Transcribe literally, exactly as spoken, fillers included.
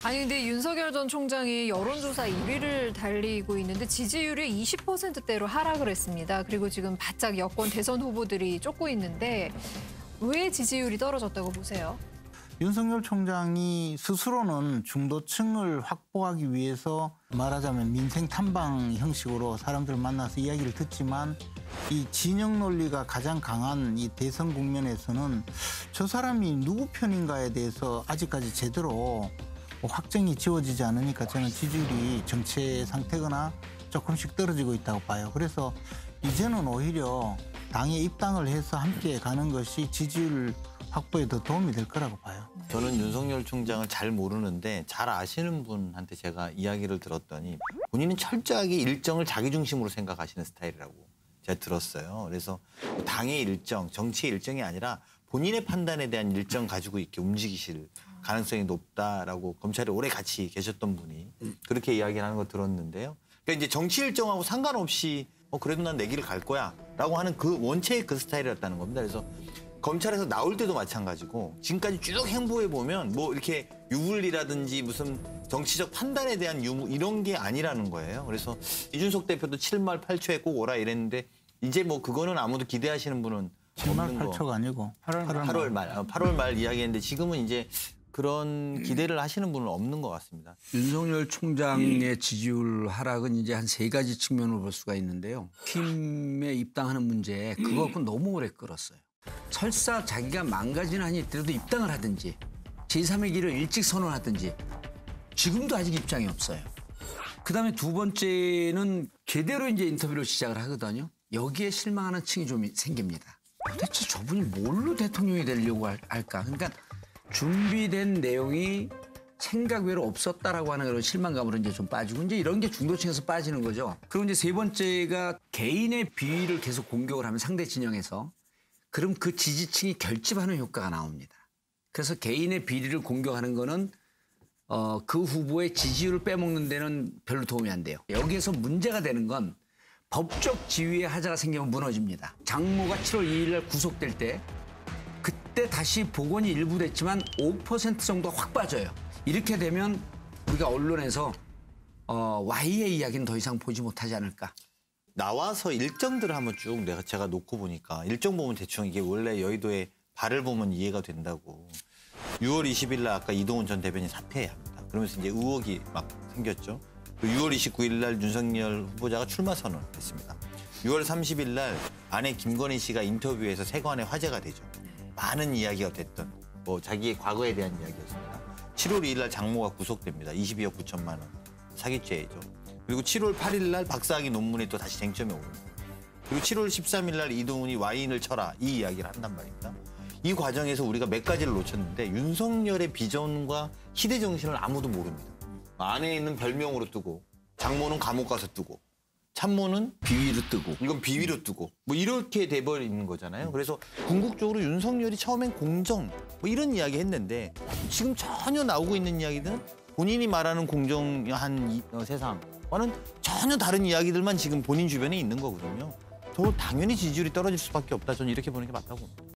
아니 근데 윤석열 전 총장이 여론조사 일 위를 달리고 있는데 지지율이 이십 퍼센트대로 하락을 했습니다. 그리고 지금 바짝 여권 대선 후보들이 쫓고 있는데 왜 지지율이 떨어졌다고 보세요? 윤석열 총장이 스스로는 중도층을 확보하기 위해서 말하자면 민생 탐방 형식으로 사람들을 만나서 이야기를 듣지만 이 진영 논리가 가장 강한 이 대선 국면에서는 저 사람이 누구 편인가에 대해서 아직까지 제대로 확정이 지워지지 않으니까 저는 지지율이 정체 상태거나 조금씩 떨어지고 있다고 봐요. 그래서 이제는 오히려 당에 입당을 해서 함께 가는 것이 지지율 확보에 더 도움이 될 거라고 봐요. 저는 윤석열 총장을 잘 모르는데 잘 아시는 분한테 제가 이야기를 들었더니 본인은 철저하게 일정을 자기 중심으로 생각하시는 스타일이라고 제가 들었어요. 그래서 당의 일정, 정치의 일정이 아니라 본인의 판단에 대한 일정 가지고 이렇게 움직이실 가능성이 높다라고 검찰에 오래 같이 계셨던 분이 그렇게 이야기하는 거 들었는데요. 그러니까 이제 정치 일정하고 상관없이 어, 그래도 난 내 길을 갈 거야 라고 하는 그 원체의 그 스타일이었다는 겁니다. 그래서 검찰에서 나올 때도 마찬가지고 지금까지 쭉 행보해 보면 뭐 이렇게 유불리라든지 무슨 정치적 판단에 대한 유무 이런 게 아니라는 거예요. 그래서 이준석 대표도 칠 말 팔 초에 꼭 오라 이랬는데 이제 뭐 그거는 아무도 기대하시는 분은 칠 말 없는 팔 거. 초가 아니고 팔월 말. 팔월 말, 팔월 말 이야기했는데 지금은 이제 그런 기대를 하시는 분은 없는 것 같습니다. 윤석열 총장의 지지율 하락은 이제 한 세 가지 측면으로 볼 수가 있는데요. 팀에 입당하는 문제 그거 갖고 너무 오래 끌었어요. 설사 자기가 망가지는 한이 있더라도 입당을 하든지 제삼의 길을 일찍 선언하든지 지금도 아직 입장이 없어요. 그다음에 두 번째는 제대로 이제 인터뷰를 시작을 하거든요. 여기에 실망하는 층이 좀 생깁니다. 도대체 저분이 뭘로 대통령이 되려고 할까? 그러니까 준비된 내용이 생각 외로 없었다라고 하는 그런 실망감으로 이제 좀 빠지고 이제 이런 게 중도층에서 빠지는 거죠. 그리고 이제 세 번째가 개인의 비위를 계속 공격을 하면 상대 진영에서 그럼 그 지지층이 결집하는 효과가 나옵니다. 그래서 개인의 비리를 공격하는 거는 어, 그 후보의 지지율을 빼먹는 데는 별로 도움이 안 돼요. 여기에서 문제가 되는 건 법적 지위의 하자가 생기면 무너집니다. 장모가 칠월 이일 날 구속될 때 그때 다시 복원이 일부 됐지만 오 퍼센트 정도 확 빠져요. 이렇게 되면 우리가 언론에서 어, Y의 이야기는 더 이상 보지 못하지 않을까. 나와서 일정들을 한번 쭉 내가 제가 놓고 보니까 일정 보면 대충 이게 원래 여의도에 발을 보면 이해가 된다고. 유월 이십일 날 아까 이동훈 전 대변인 사퇴합니다. 그러면서 이제 의혹이 막 생겼죠. 유월 이십구일 날 윤석열 후보자가 출마 선언했습니다. 유월 삼십일 날 아내 김건희 씨가 인터뷰에서 세관에 화제가 되죠. 많은 이야기가 됐던 뭐 자기의 과거에 대한 이야기였습니다. 칠월 이일 날 장모가 구속됩니다. 이십이억 구천만 원 사기죄죠. 그리고 칠월 팔일 날 박사학위 논문에 또 다시 쟁점이 오릅니다. 그리고 칠월 십삼일 날 이동훈이 와인을 쳐라 이 이야기를 한단 말입니다. 이 과정에서 우리가 몇 가지를 놓쳤는데 윤석열의 비전과 시대 정신을 아무도 모릅니다. 아내에 있는 별명으로 뜨고 장모는 감옥 가서 뜨고 참모는 비위로 뜨고 이건 비위로 뜨고 뭐 이렇게 돼버리는 거잖아요. 그래서 궁극적으로 윤석열이 처음엔 공정 뭐 이런 이야기 했는데 지금 전혀 나오고 있는 이야기들은 본인이 말하는 공정한 이, 어, 세상과는 전혀 다른 이야기들만 지금 본인 주변에 있는 거거든요. 더 당연히 지지율이 떨어질 수밖에 없다. 저는 이렇게 보는 게 맞다고 봅니다.